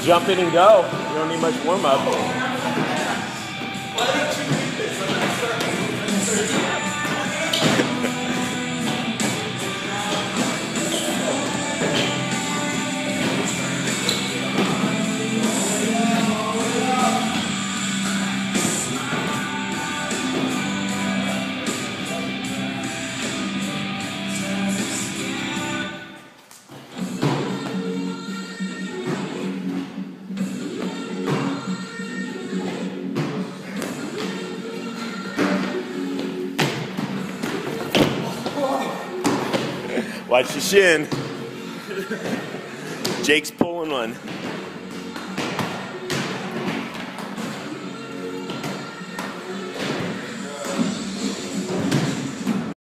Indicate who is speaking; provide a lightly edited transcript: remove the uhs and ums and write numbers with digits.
Speaker 1: jump in and go. You don't need much warm up. Watch your shin. Jake's pulling one.